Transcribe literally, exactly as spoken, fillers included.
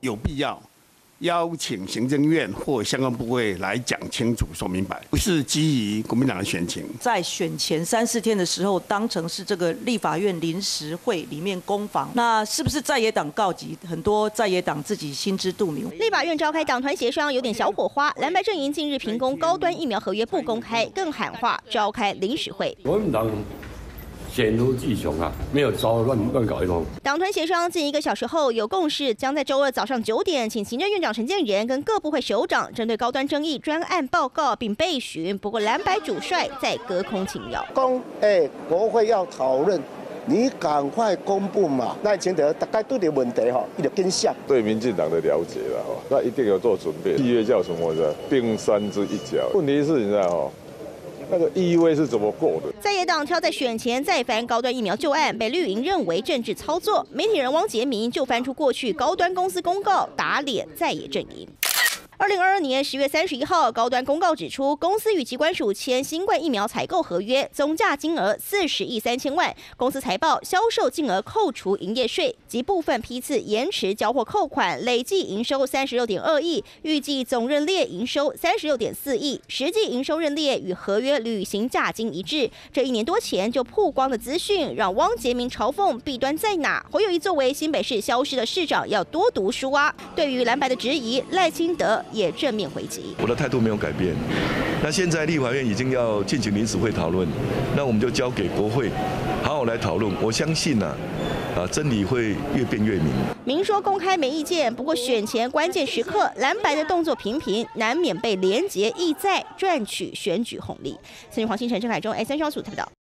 有必要邀请行政院或相关部会来讲清楚、说明白，不是基于国民党的选情。 在选前三四天的时候，当成是这个立法院临时会里面攻防，那是不是在野党告急？很多在野党自己心知肚明。 立法院召开党团协商，有点小火花。蓝白阵营近日评攻高端疫苗合约不公开，更喊话召开临时会。 国民党险如巨熊啊，没有招乱乱搞一通。 党团协商近一个小时后有共识，将在周二早上九点请行政院长陈建仁跟各部会首长针对高端争议专案报告并备询。不过蓝白主帅在隔空请邀， 公哎，国会要讨论。你赶快公布嘛！那前头大概对这个问题哈，一直跟上。 对民进党的了解了哈，那一定要做准备。契约叫什么的？冰山之一角。问题是，你知道哈，那个意味是怎么过的？ 在野党挑在选前再翻高端疫苗旧案，被绿营认为政治操作。媒体人汪杰明就翻出过去高端公司公告，打脸在野阵营。二零二二年十月三十一号，高端公告指出，公司与疾管署签新冠疫苗采购合约，总价金额四十亿三千万。公司财报销售金额扣除营业税及部分批次延迟交货扣款，累计营收三十六点二亿，预计总认列营收三十六点四亿，实际营收认列与合约履行价金一致。这一年多前就曝光的资讯，让汪杰明嘲讽弊端在哪？侯友宜作为新北市消失的市长，要多读书啊！对于蓝白的质疑，赖清德也正面回击， 我的态度没有改变。那现在立法院已经要进行临时会讨论，那我们就交给国会好好来讨论。我相信呢、啊，啊，真理会越辩越明。 明说公开没意见，不过选前关键时刻，蓝白的动作频频，难免被连结意在赚取选举红利。新闻黄新成、郑海中 S N 小组特报道。